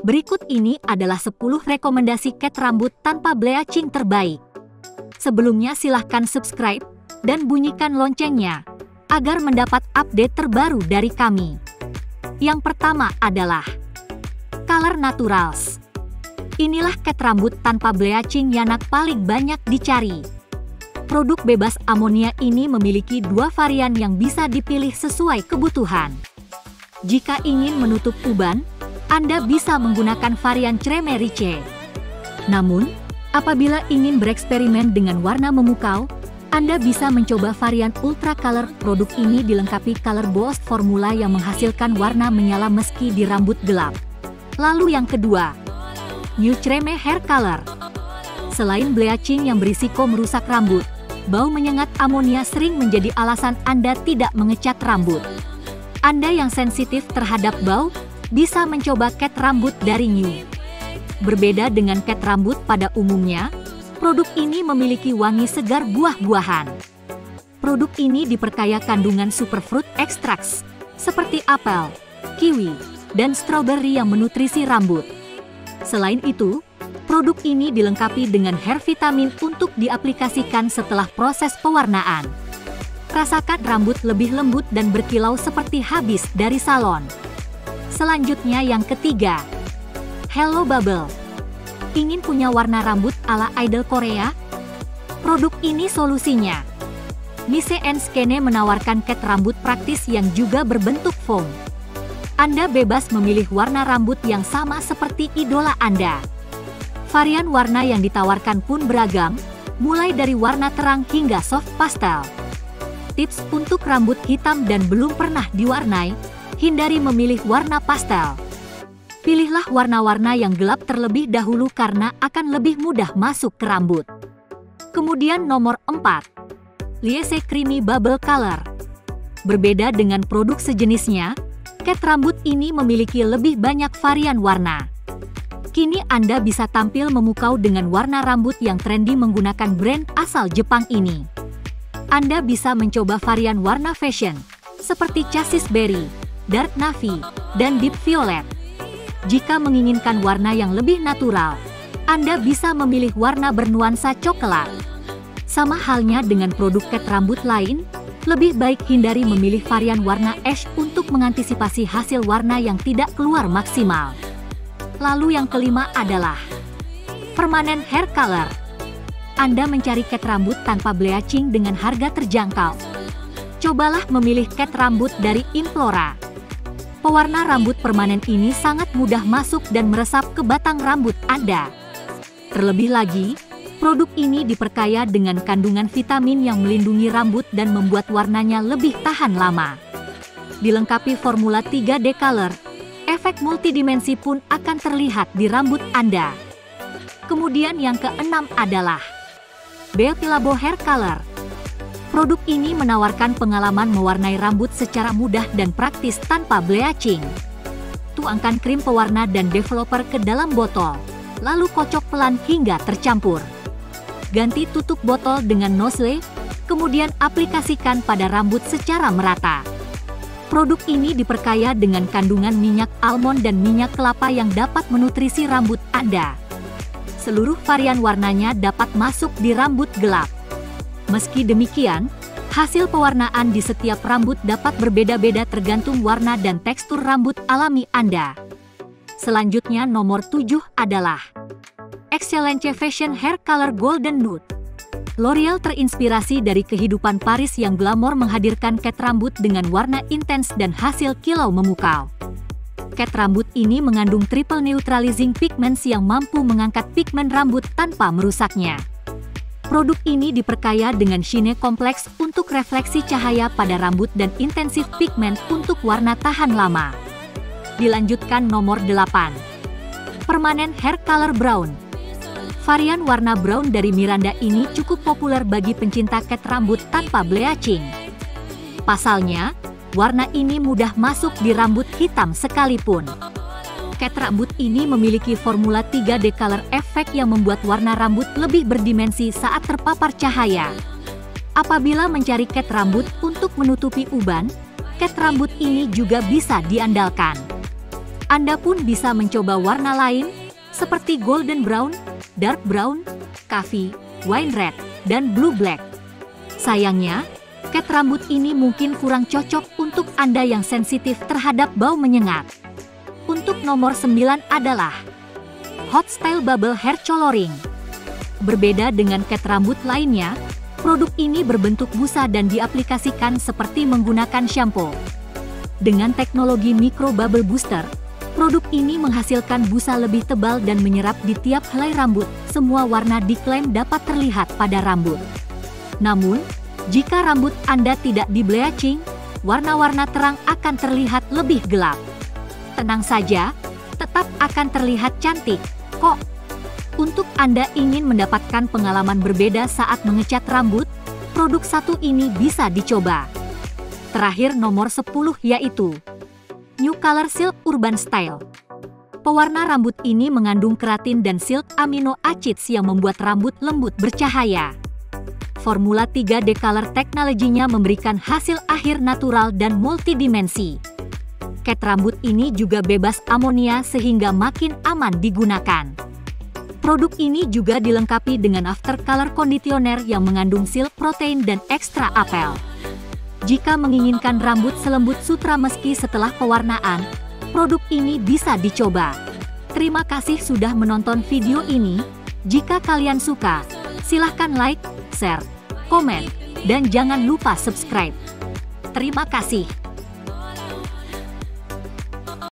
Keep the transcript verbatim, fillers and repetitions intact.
Berikut ini adalah sepuluh rekomendasi cat rambut tanpa bleaching terbaik. Sebelumnya silahkan subscribe dan bunyikan loncengnya agar mendapat update terbaru dari kami. Yang pertama adalah Color Naturals. Inilah cat rambut tanpa bleaching yang paling banyak dicari. Produk bebas amonia ini memiliki dua varian yang bisa dipilih sesuai kebutuhan. Jika ingin menutup uban, Anda bisa menggunakan varian Creme Riche. Namun, apabila ingin bereksperimen dengan warna memukau, Anda bisa mencoba varian Ultra Color. Produk ini dilengkapi Color Boost formula yang menghasilkan warna menyala meski di rambut gelap. Lalu yang kedua, New Creme Hair Color. Selain bleaching yang berisiko merusak rambut, bau menyengat amonia sering menjadi alasan Anda tidak mengecat rambut. Anda yang sensitif terhadap bau, bisa mencoba cat rambut dari New. Berbeda dengan cat rambut pada umumnya, produk ini memiliki wangi segar buah-buahan. Produk ini diperkaya kandungan superfruit extracts, seperti apel, kiwi, dan stroberi yang menutrisi rambut. Selain itu, produk ini dilengkapi dengan hair vitamin untuk diaplikasikan setelah proses pewarnaan. Rasakan rambut lebih lembut dan berkilau seperti habis dari salon. Selanjutnya yang ketiga, Hello Bubble. Ingin punya warna rambut ala idol Korea? Produk ini solusinya. Mise and Skene menawarkan cat rambut praktis yang juga berbentuk foam. Anda bebas memilih warna rambut yang sama seperti idola Anda. Varian warna yang ditawarkan pun beragam, mulai dari warna terang hingga soft pastel. Tips untuk rambut hitam dan belum pernah diwarnai, hindari memilih warna pastel. Pilihlah warna-warna yang gelap terlebih dahulu karena akan lebih mudah masuk ke rambut. Kemudian nomor empat, Liese Creamy Bubble Color. Berbeda dengan produk sejenisnya, cat rambut ini memiliki lebih banyak varian warna. Kini Anda bisa tampil memukau dengan warna rambut yang trendy menggunakan brand asal Jepang ini. Anda bisa mencoba varian warna fashion, seperti Chassis Berry, Dark Navy, dan Deep Violet. Jika menginginkan warna yang lebih natural, Anda bisa memilih warna bernuansa coklat. Sama halnya dengan produk cat rambut lain, lebih baik hindari memilih varian warna ash untuk mengantisipasi hasil warna yang tidak keluar maksimal. Lalu yang kelima adalah Permanent Hair Color. Anda mencari cat rambut tanpa bleaching dengan harga terjangkau. Cobalah memilih cat rambut dari Implora. Pewarna rambut permanen ini sangat mudah masuk dan meresap ke batang rambut Anda. Terlebih lagi, produk ini diperkaya dengan kandungan vitamin yang melindungi rambut dan membuat warnanya lebih tahan lama. Dilengkapi formula tiga D Color, efek multidimensi pun akan terlihat di rambut Anda. Kemudian yang keenam adalah Beauty Labo Hair Color. Produk ini menawarkan pengalaman mewarnai rambut secara mudah dan praktis tanpa bleaching. Tuangkan krim pewarna dan developer ke dalam botol, lalu kocok pelan hingga tercampur. Ganti tutup botol dengan nozzle, kemudian aplikasikan pada rambut secara merata. Produk ini diperkaya dengan kandungan minyak almond dan minyak kelapa yang dapat menutrisi rambut Anda. Seluruh varian warnanya dapat masuk di rambut gelap. Meski demikian, hasil pewarnaan di setiap rambut dapat berbeda-beda tergantung warna dan tekstur rambut alami Anda. Selanjutnya nomor tujuh adalah Excellence Fashion Hair Color Golden Nude. L'Oreal terinspirasi dari kehidupan Paris yang glamor menghadirkan cat rambut dengan warna intens dan hasil kilau memukau. Cat rambut ini mengandung triple neutralizing pigments yang mampu mengangkat pigmen rambut tanpa merusaknya. Produk ini diperkaya dengan shine kompleks untuk refleksi cahaya pada rambut dan intensif pigmen untuk warna tahan lama. Dilanjutkan nomor delapan, Permanent Hair Color Brown. Varian warna brown dari Miranda ini cukup populer bagi pencinta cat rambut tanpa bleaching. Pasalnya, warna ini mudah masuk di rambut hitam sekalipun. Cat rambut ini memiliki formula tiga D Color Effect yang membuat warna rambut lebih berdimensi saat terpapar cahaya. Apabila mencari cat rambut untuk menutupi uban, cat rambut ini juga bisa diandalkan. Anda pun bisa mencoba warna lain, seperti golden brown, dark brown, coffee, wine red, dan blue black. Sayangnya, cat rambut ini mungkin kurang cocok untuk Anda yang sensitif terhadap bau menyengat. Untuk nomor sembilan adalah Hot Style Bubble Hair Coloring. Berbeda dengan cat rambut lainnya, produk ini berbentuk busa dan diaplikasikan seperti menggunakan shampoo. Dengan teknologi micro bubble booster, produk ini menghasilkan busa lebih tebal dan menyerap di tiap helai rambut. Semua warna diklaim dapat terlihat pada rambut. Namun, jika rambut Anda tidak di bleaching, warna-warna terang akan terlihat lebih gelap. Tenang saja, tetap akan terlihat cantik kok. Untuk Anda ingin mendapatkan pengalaman berbeda saat mengecat rambut, produk satu ini bisa dicoba. Terakhir nomor sepuluh yaitu New Color Silk Urban Style. Pewarna rambut ini mengandung keratin dan silk amino acids yang membuat rambut lembut bercahaya. Formula tiga D Color Technology-nya memberikan hasil akhir natural dan multidimensi. Cat rambut ini juga bebas amonia sehingga makin aman digunakan. Produk ini juga dilengkapi dengan after color conditioner yang mengandung silk protein dan ekstra apel. Jika menginginkan rambut selembut sutra meski setelah pewarnaan, produk ini bisa dicoba. Terima kasih sudah menonton video ini. Jika kalian suka, silahkan like, share, komen, dan jangan lupa subscribe. Terima kasih.